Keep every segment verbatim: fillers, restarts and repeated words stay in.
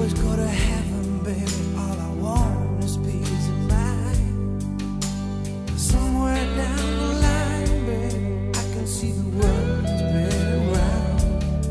always go to heaven, baby. All I want is peace of mind. Somewhere down the line, baby, I can see the world spinning round.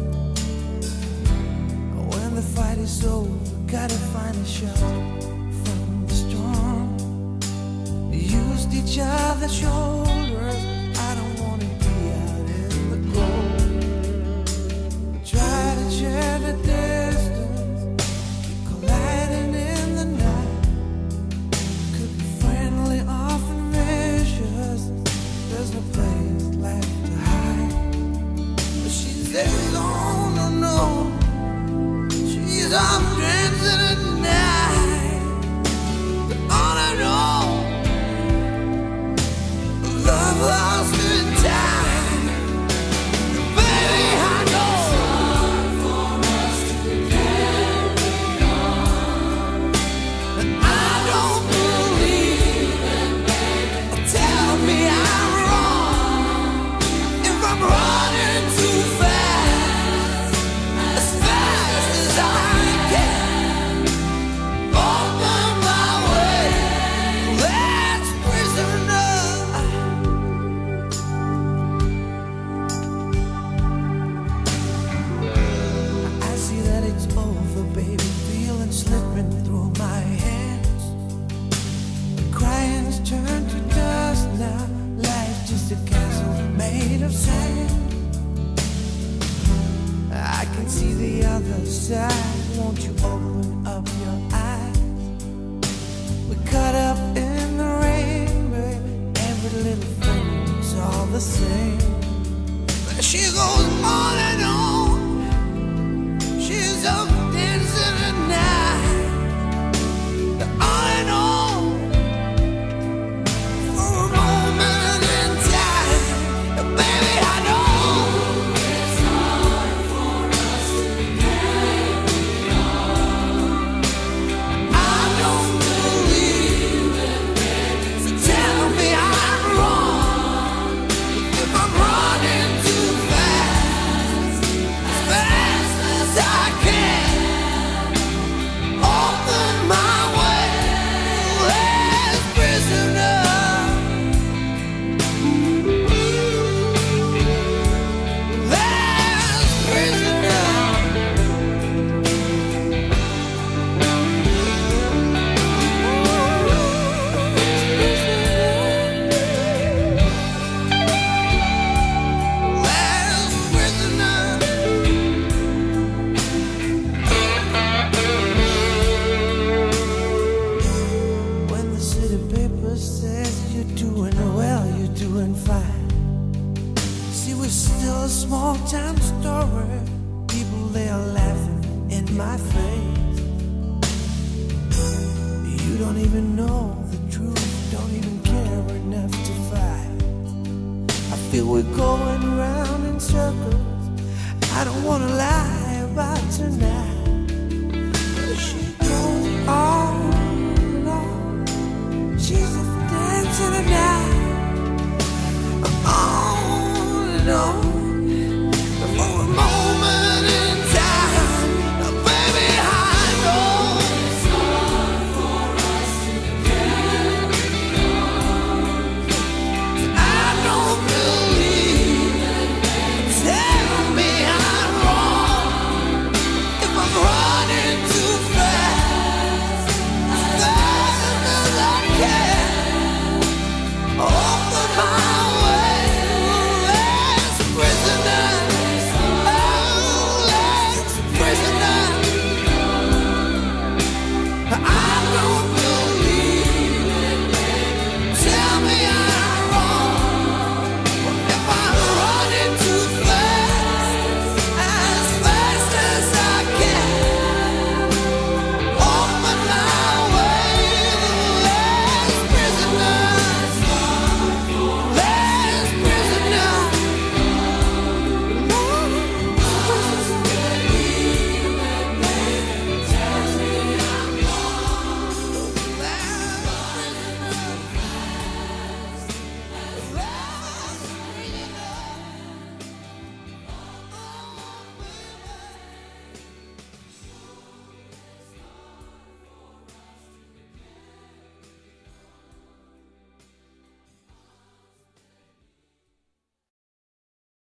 When the fight is over, gotta find a shelter from the storm. Used each other's shoulders. I don't wanna be out in the cold. Try to share the distance, keep colliding in the night. Could be friendly, often vicious. There's no place left to hide. But she says, oh no, no. She's off dancing at night. But all I know, love lost in time. Baby, I know it's hard for us to carry on. And I don't believe it, baby. Tell me I'm wrong if I'm running too fast, as fast as I can. Open my way, let's prisoner. I see that it's over, baby. Feeling slipping through my hands. Crying's turned to dust now. Life's just a castle made of sand. I can see the other side. Won't you open up your eyes? We're caught up in the rain, baby. Every little thing's all the same. But she goes on and on. She's up dancing at night. But all I know, for a moment in time, baby, I know it's hard for us to carry on. I don't believe it, baby. So tell me I'm wrong if I'm running too fast, as fast as I can. Open my way, as prisoner. As prisoner. As prisoner. When the city paper says you're doing well, you're doing fine. See, we're still a small town story. People, they are laughing in my face. You don't even know the truth, don't even care enough to fight. I feel we're going round in circles. I don't wanna lie about tonight. But she goes on and on. She's a dancing at night. On and on.